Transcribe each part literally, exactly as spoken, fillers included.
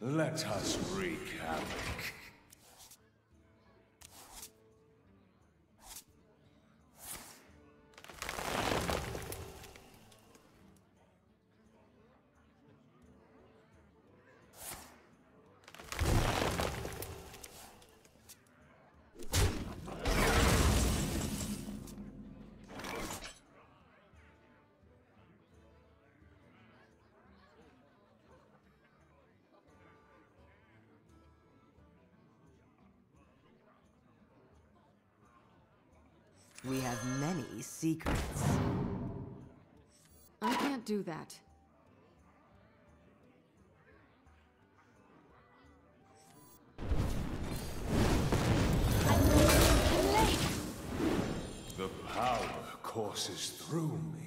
Let us wreak havoc. We have many secrets. I can't do that. I'm late. The power courses through me.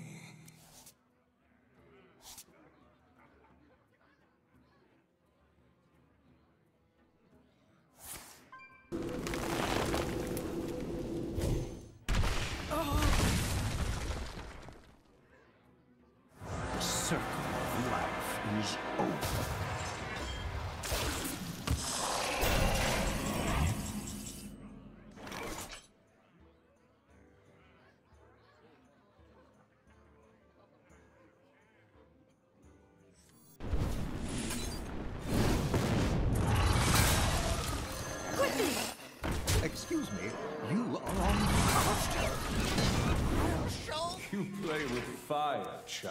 Excuse me, you are on posture. You play with fire, child.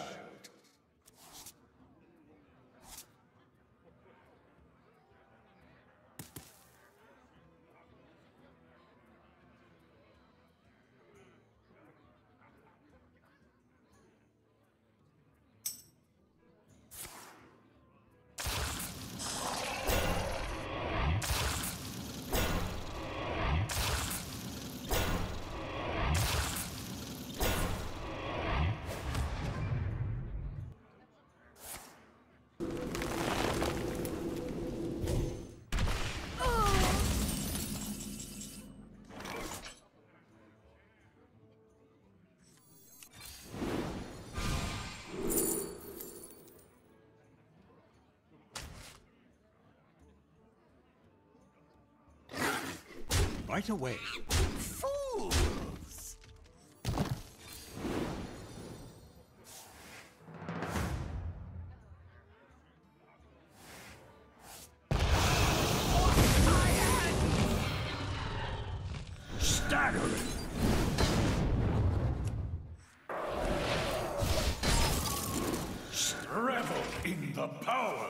Right away. Fools! Staggering! Revel in the power!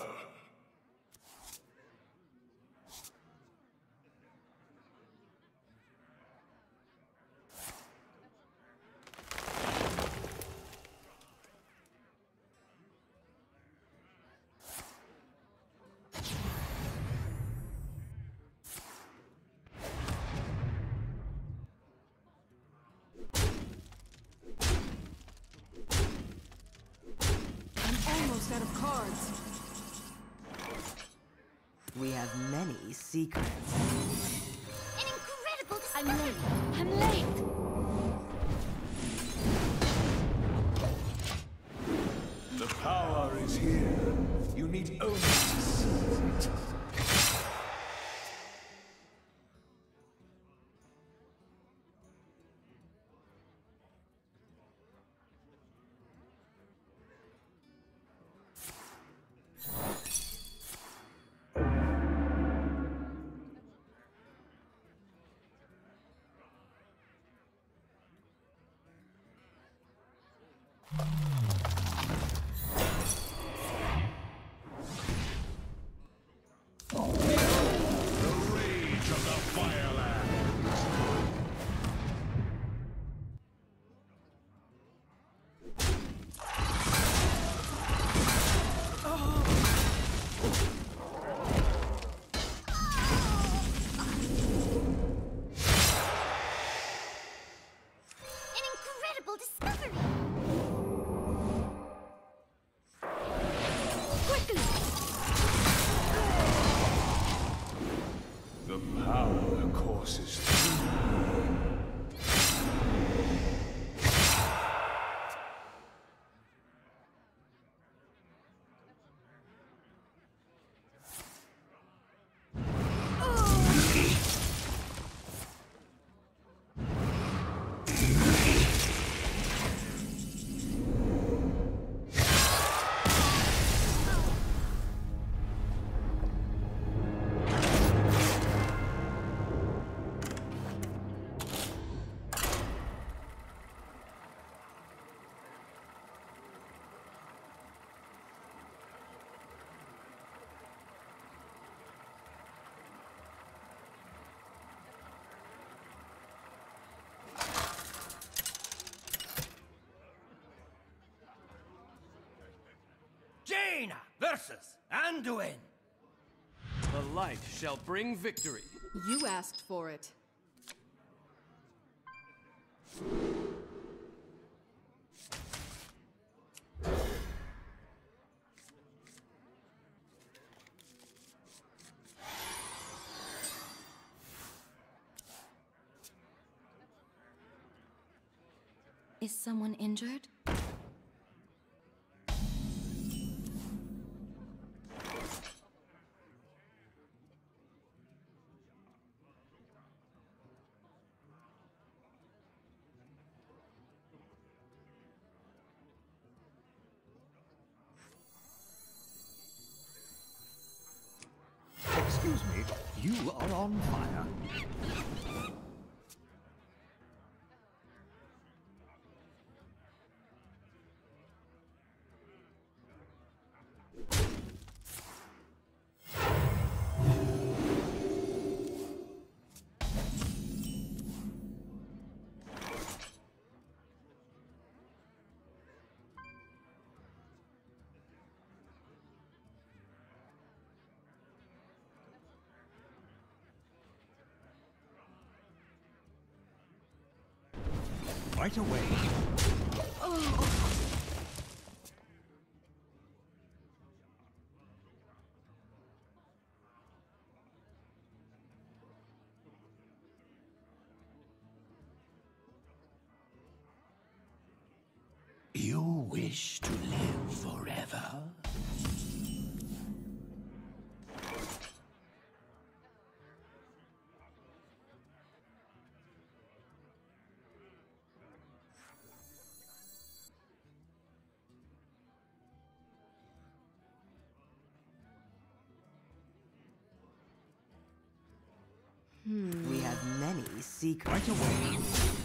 Almost out of cards. We have many secrets. An incredible discovery! I'm late. I'm late. The power is here. You need only to seize it. The power courses through me. Jaina versus Anduin. The light shall bring victory. You asked for it. Is someone injured? Excuse me, you are on fire. Right away. You wish to live forever? We have many secrets. Right away.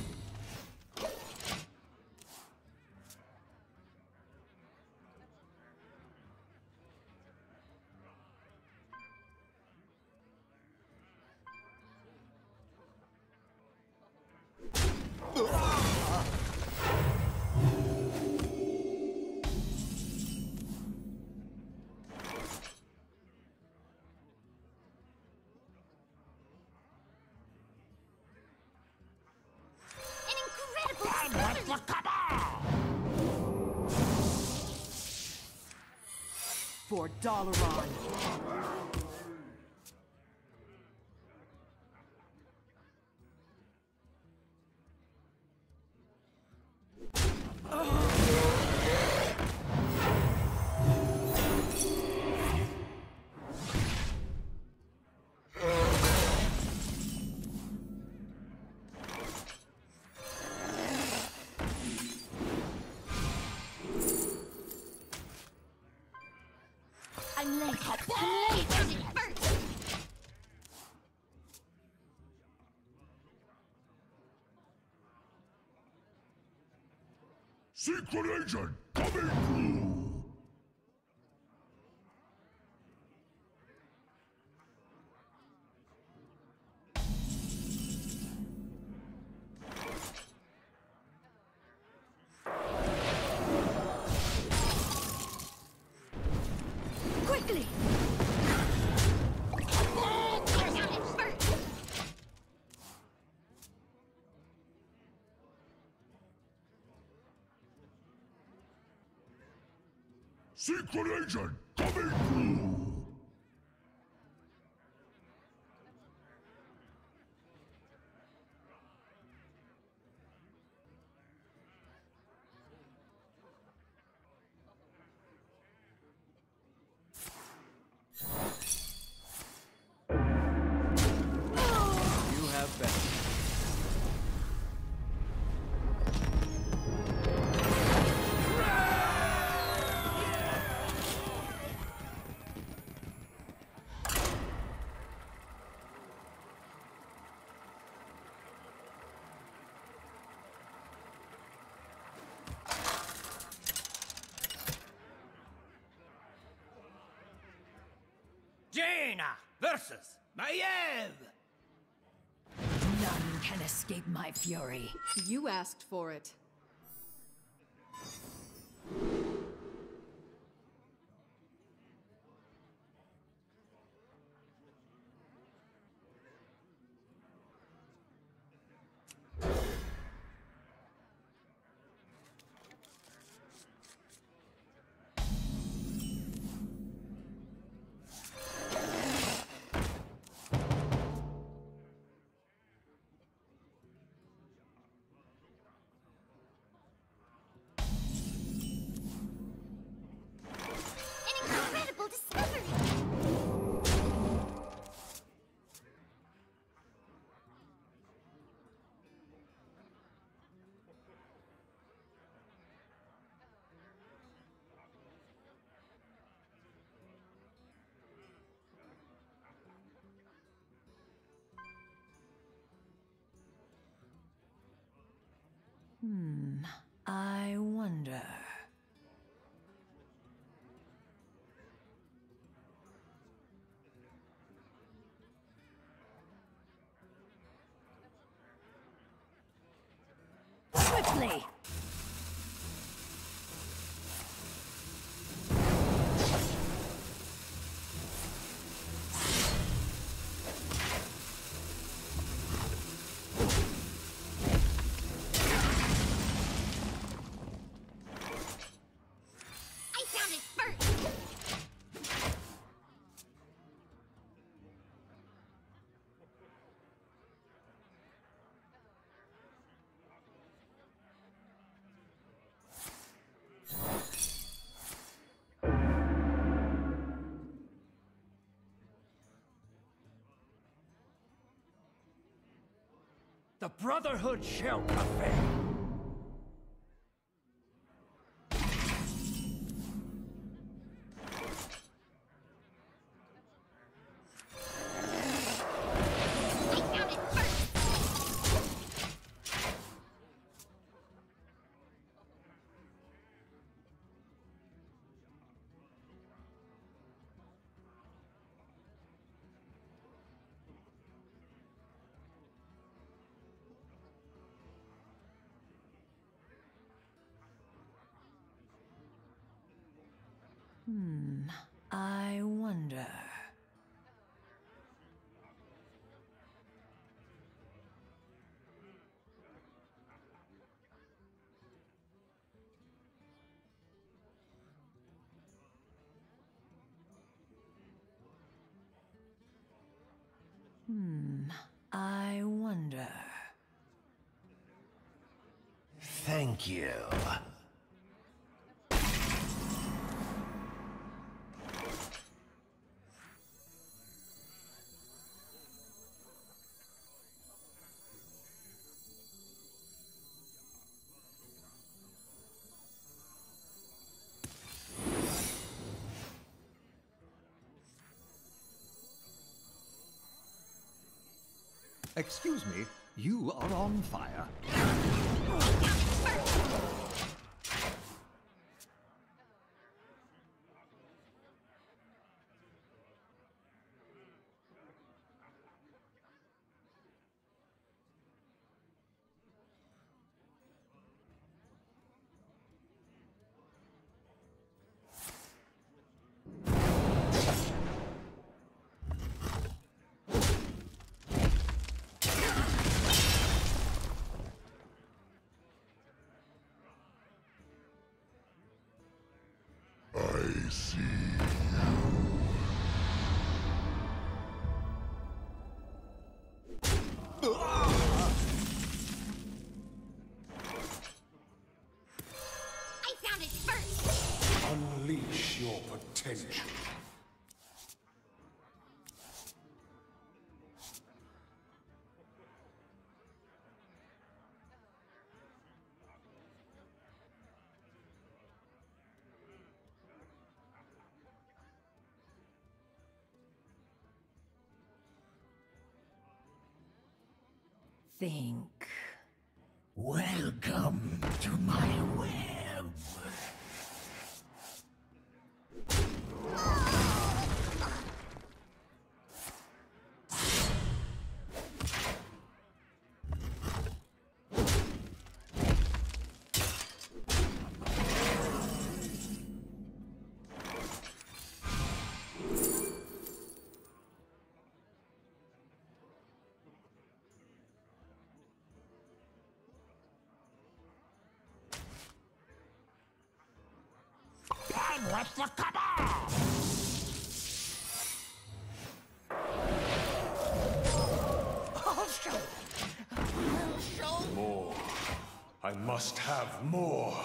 An incredible For Dalaran. I'm late. I'm late. Where's it hurt? Secret agent coming through! Quickly! Where's it hurt? Secret agent coming through! You have been. Jaina versus Maiev. None can escape my fury. You asked for it. Quickly! I found it first! The Brotherhood Shell Cafe! I found it first! Hmm. I wonder. Hmm. I wonder. Thank you. Excuse me, you are on fire. I see. I found it first! Unleash your potential. Think. Welcome to my web. What's the cabal? I'll show. I'll show. More. I must have more.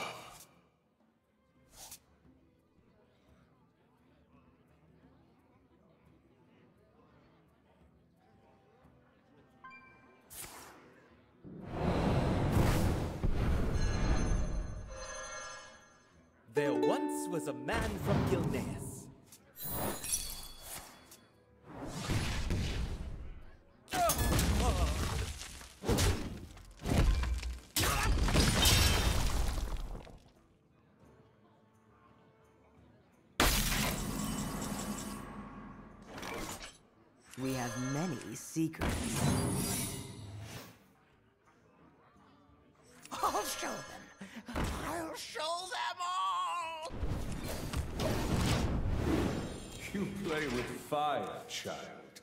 There once was a man from Gilneas. We have many secrets. I'll show. fire, child.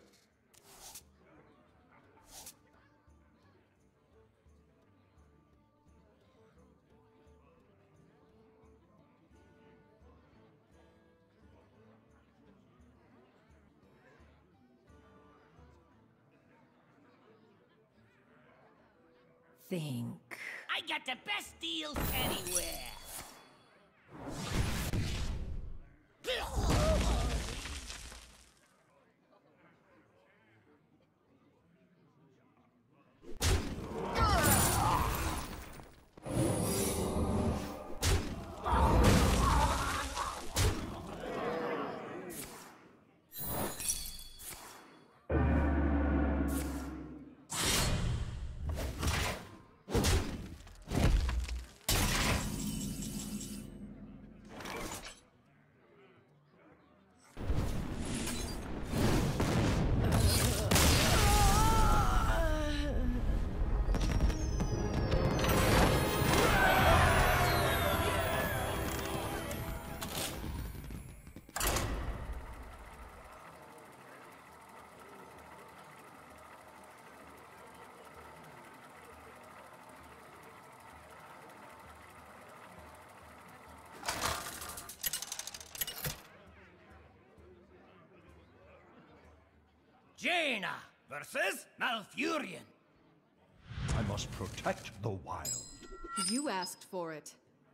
Think. I got the best deals anywhere. Jaina versus Malfurion. I must protect the wild. You asked for it.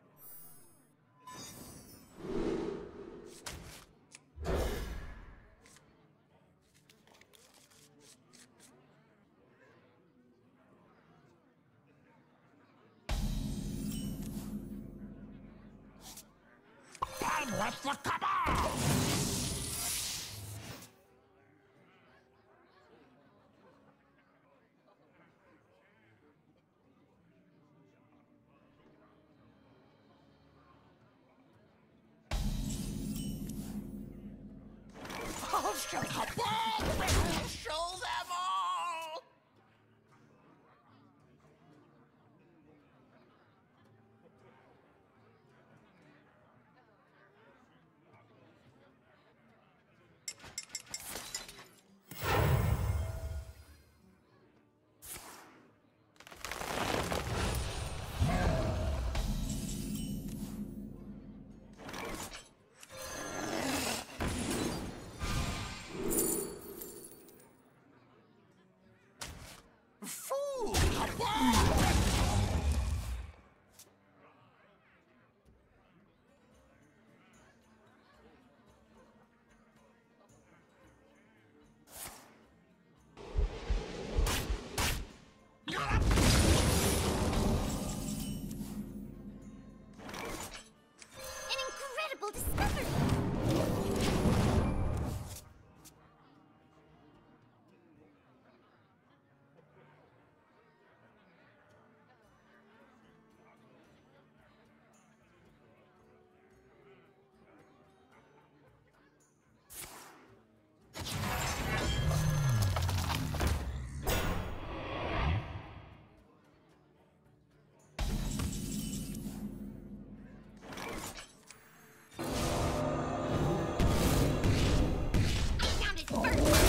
I'm with the cabal! I'll show the ball! I'll show them all! Fool! An incredible discovery! I found it first!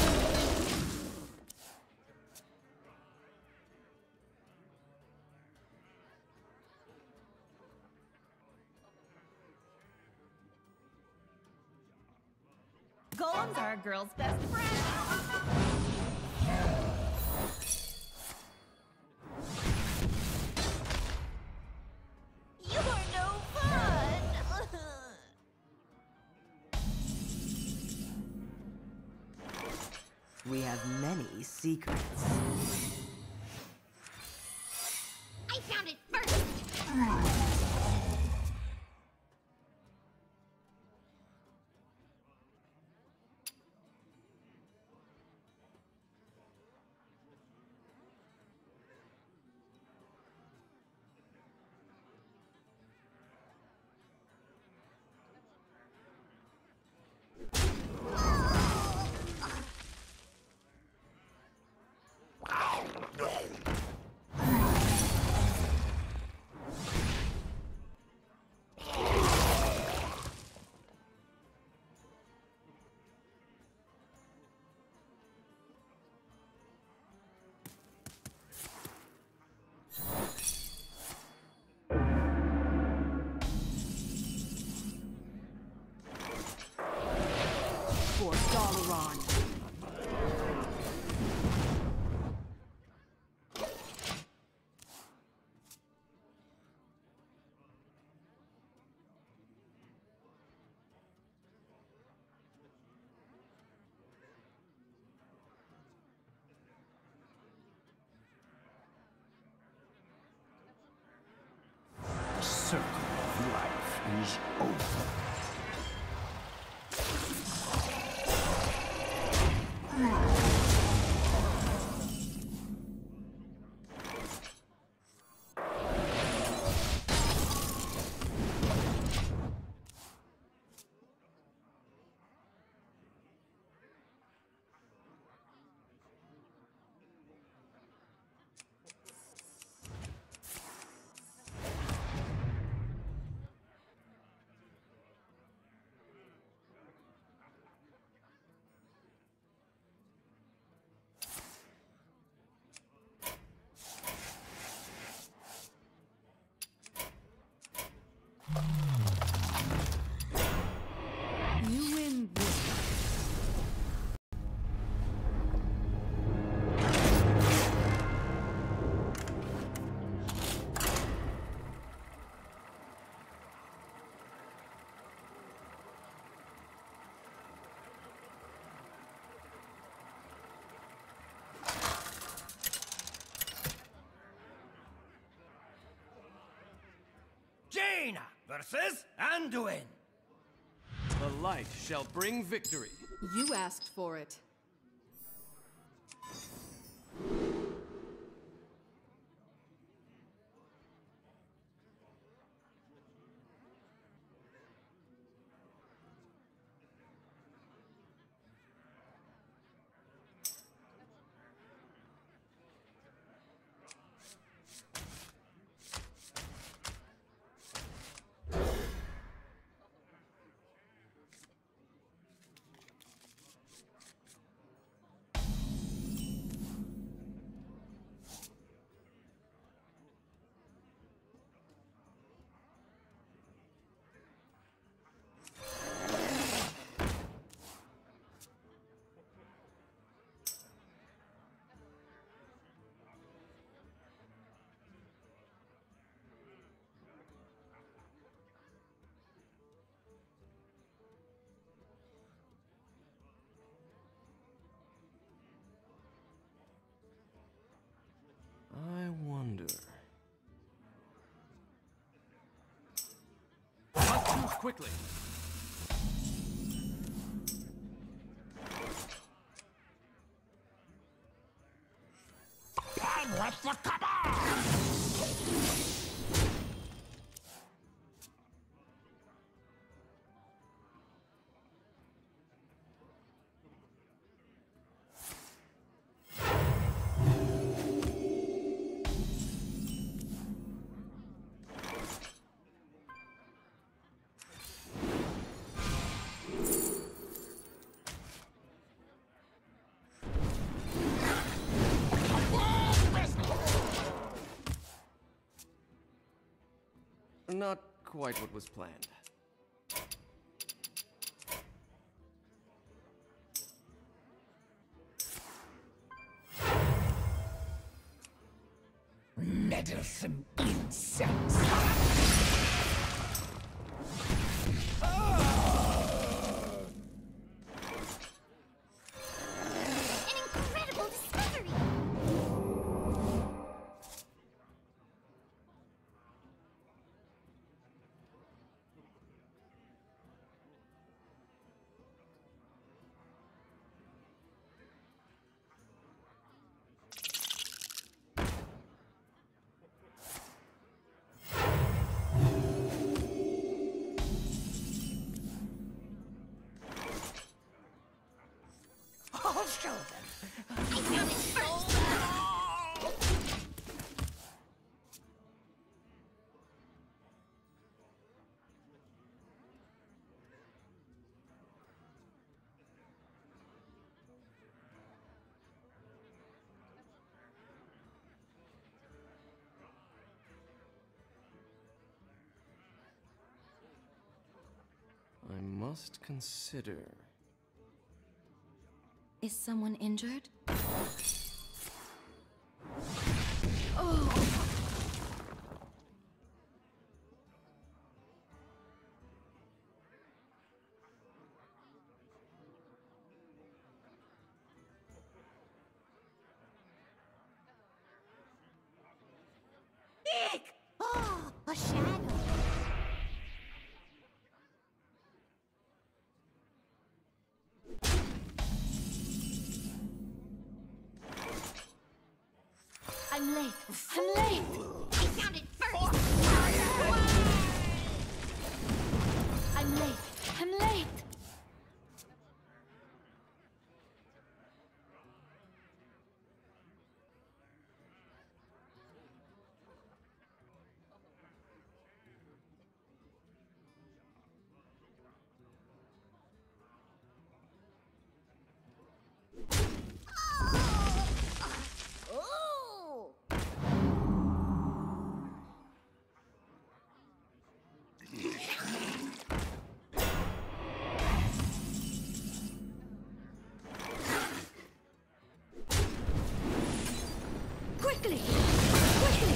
Golems are a girl's best friend. You're no fun! We have many secrets. I found it first! is over. You win this. Jaina versus Anduin. The light shall bring victory. You asked for it. I wonder. Must choose quickly. I'm with the command! Not quite what was planned. Meddlesome insects! An incredible discovery! I'll show them! I found it first! I must consider. Is someone injured? Eek! Oh, a shadow. late. I'm late. I found it first. I'm late. I'm late. Quickly! Quickly!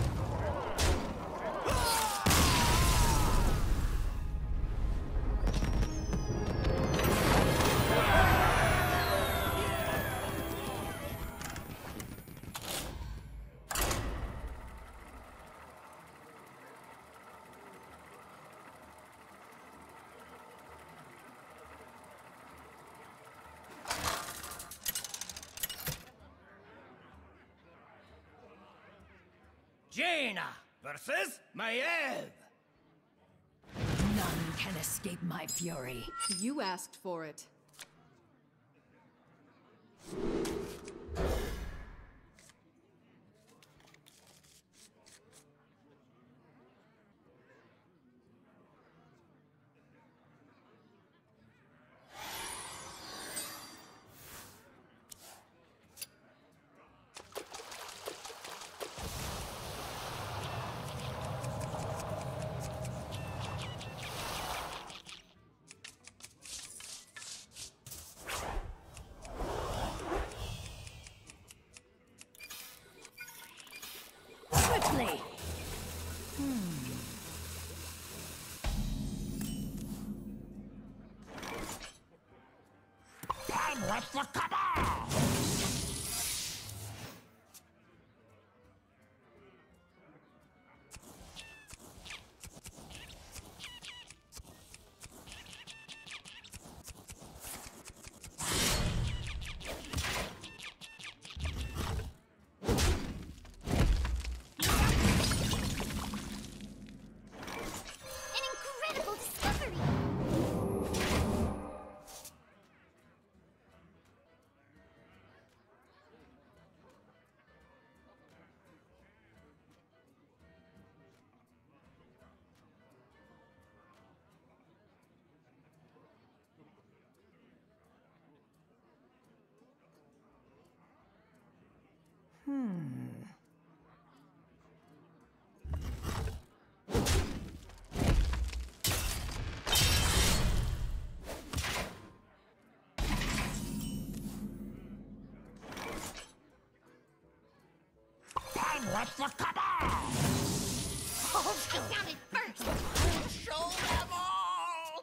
Jaina versus Maiev. None can escape my fury. You asked for it. Quickly! I'm with the cabal. An incredible discovery. I'm with the cabal. I found it first. Show them all.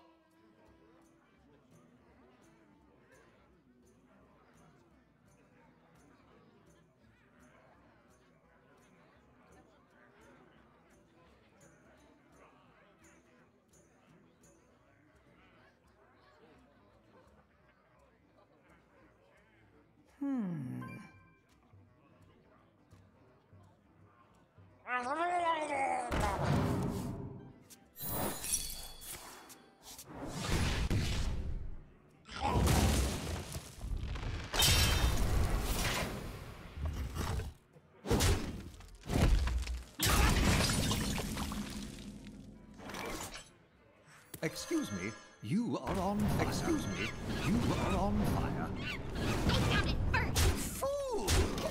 Excuse me, you are on fire. Excuse me, you are on fire. I found it first. Fool.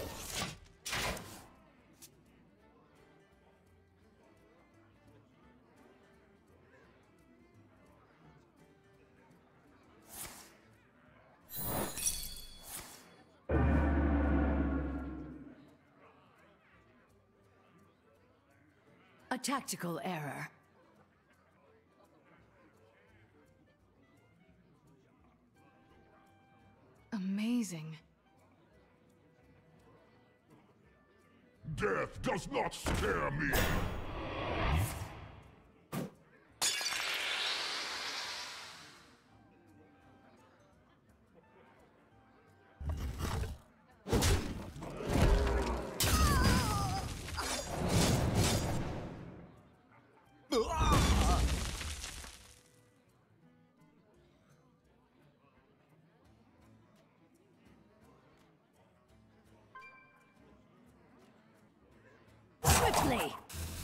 A tactical error. Amazing. Death does not scare me. Quickly!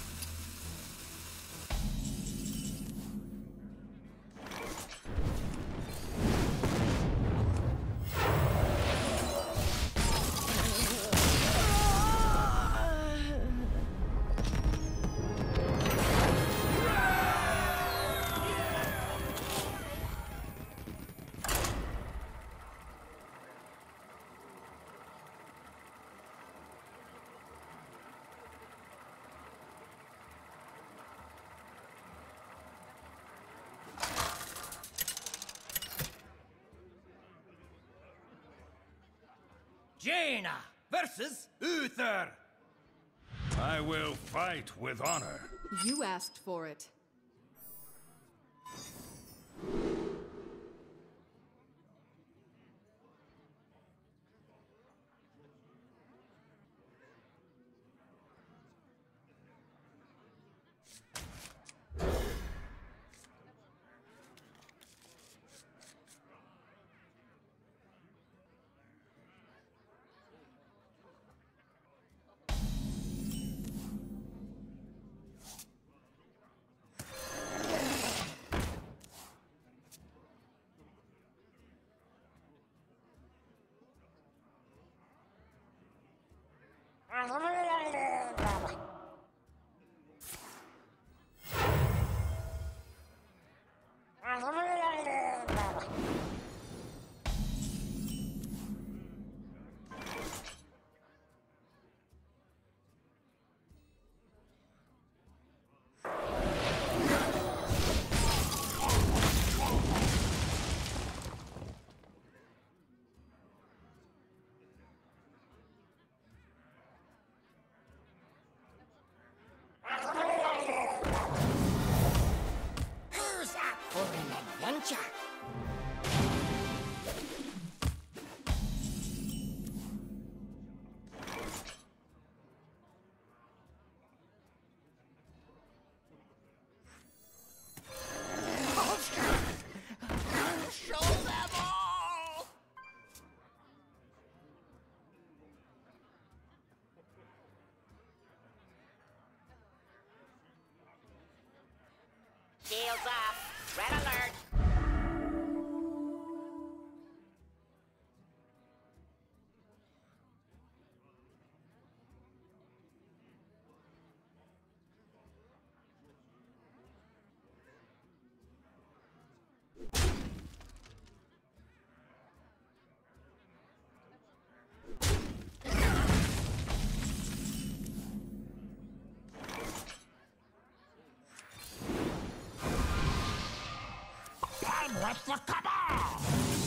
Jaina versus Uther. I will fight with honor. You asked for it. Who's up for an adventure? Show them all! Shields up! Red alert! And with the cabal!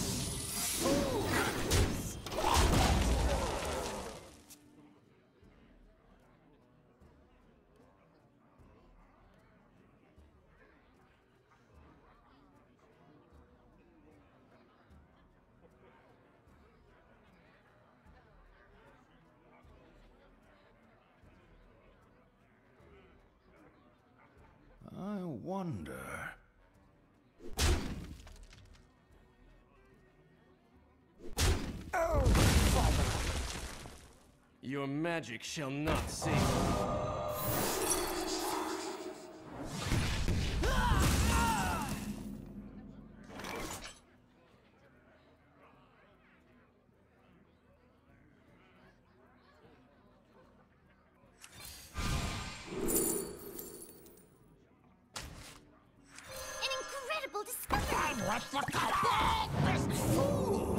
I wonder... Your magic shall not save you. An incredible discovery! And with the cabal! This fool!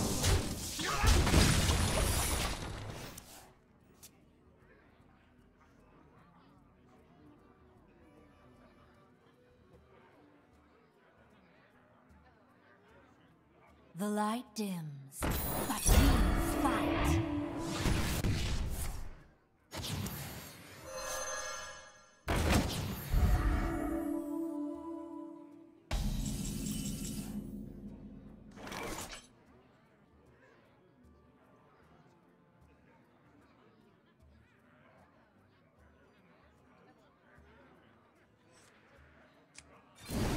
The light dims, but we fight.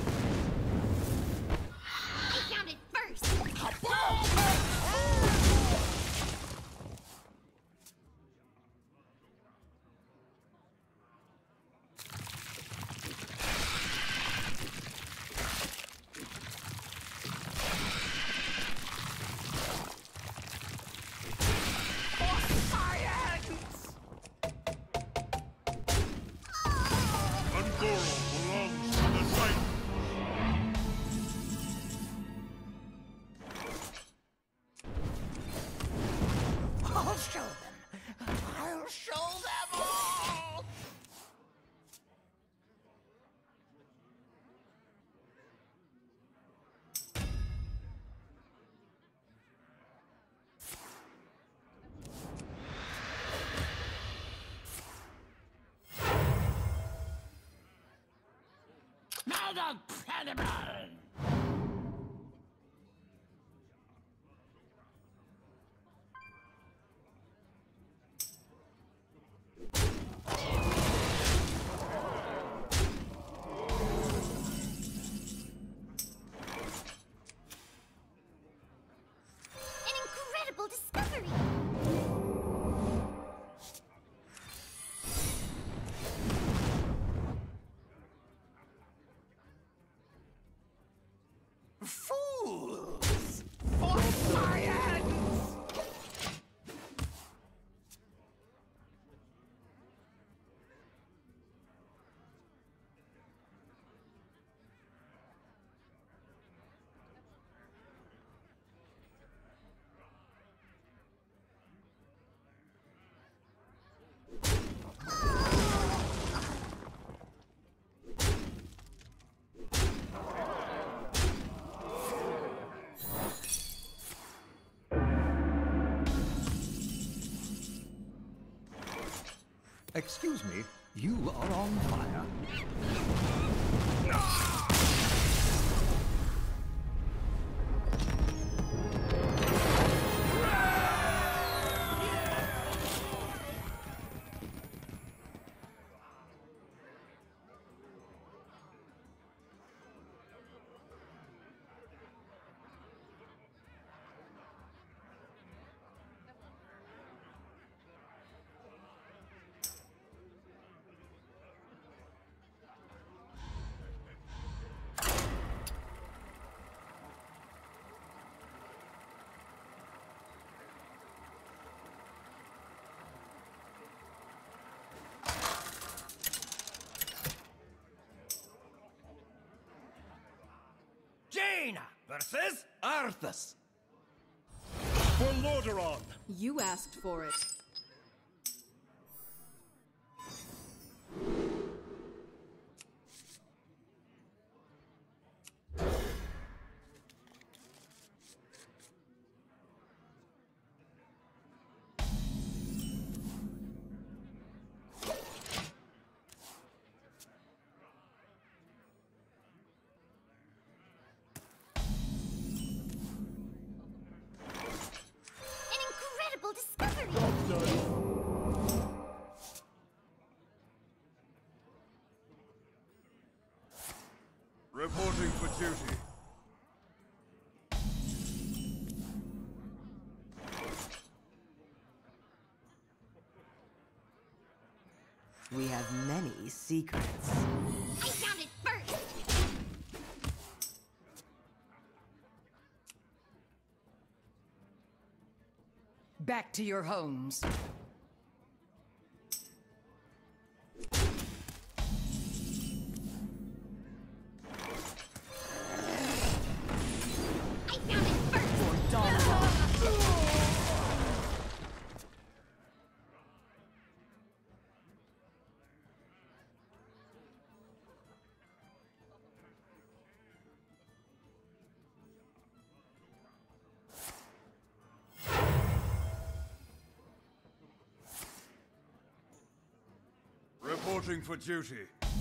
I found it first! Cabal! show them. I'll show them all. Now the cannibal! An incredible discovery! Fools! For science! Excuse me, you are on fire. Jaina versus Arthas. For Lordaeron! You asked for it. An incredible discovery! Reporting for duty. We have many secrets. I found it first! Back to your homes. I found it first! For Dawn. Reporting for duty.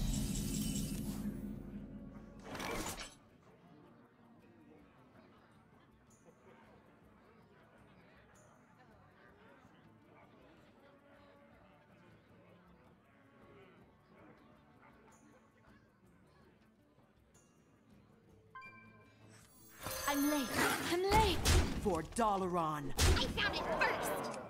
I'm late. I'm late. For Dalaran. I found it first!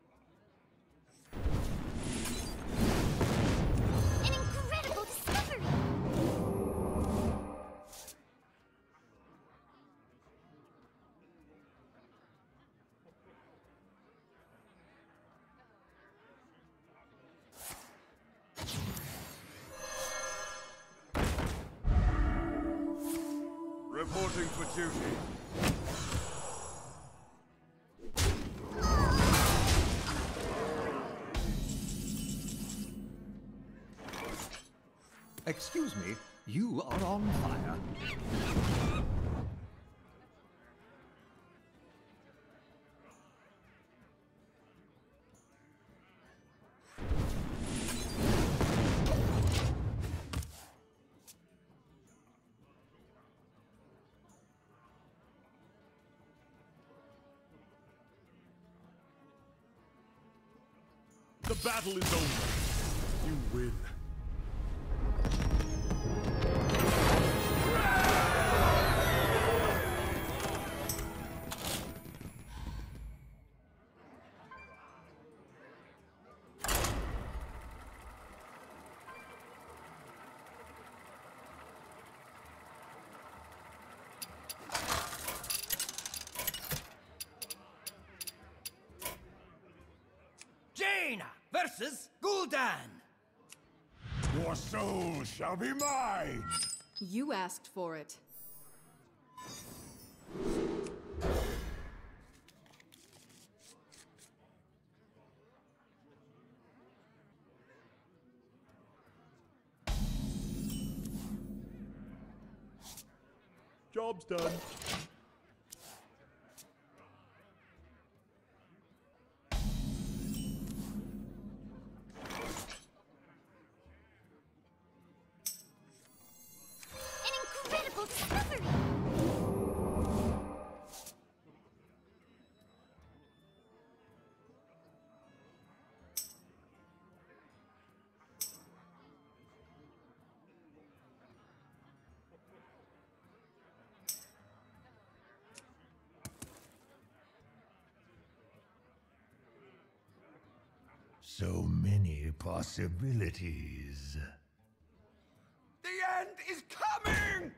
An incredible discovery! Reporting for duty. Excuse me, you are on fire. The battle is over. You win. Jaina versus Gul'dan. Your soul shall be mine! You asked for it. Job's done. Incredible discovery! So many possibilities. The end is coming!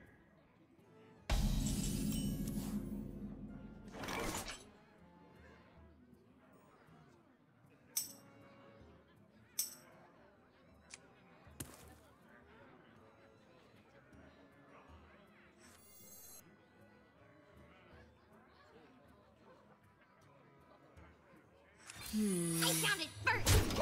I found it first!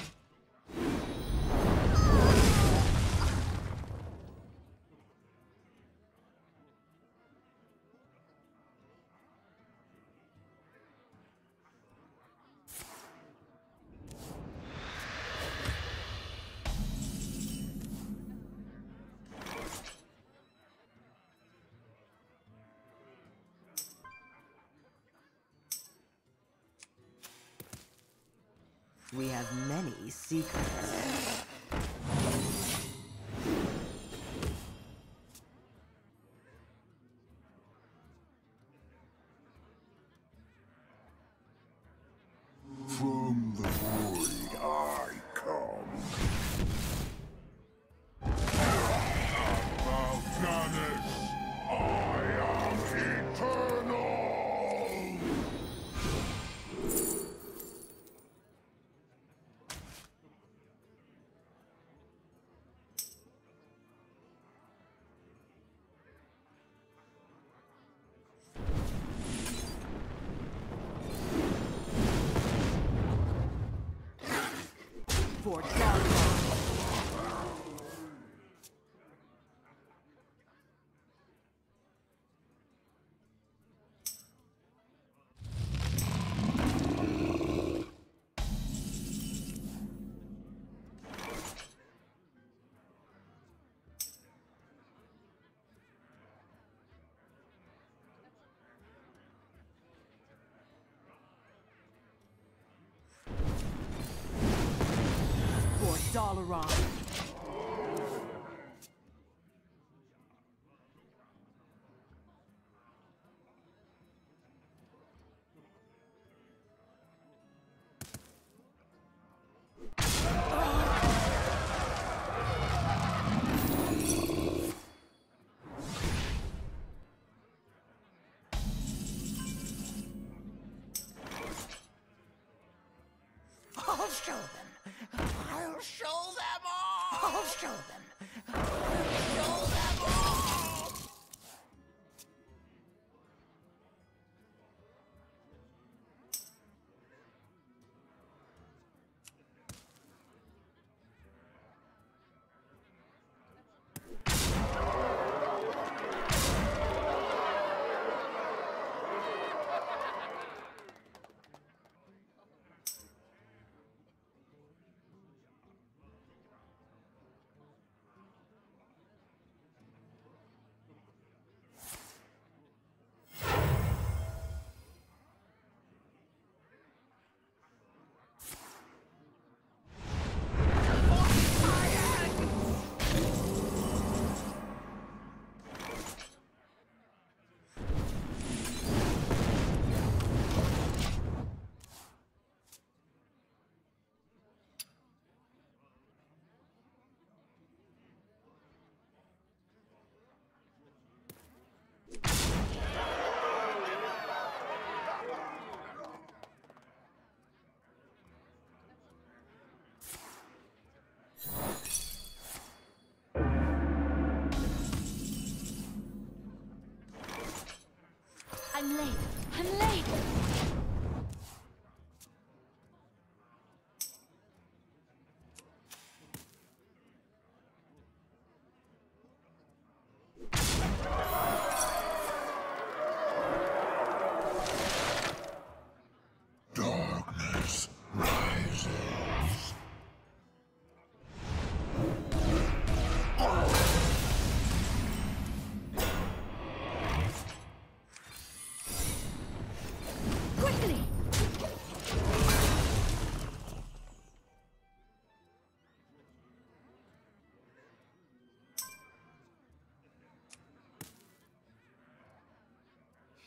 We have many secrets. From the void I come. About Janus, I am eternal! For Dalaran. For Dalaran. I'll show them. I'll show them all. I'll show them. I'll show them all.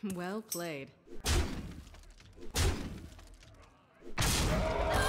Well played. The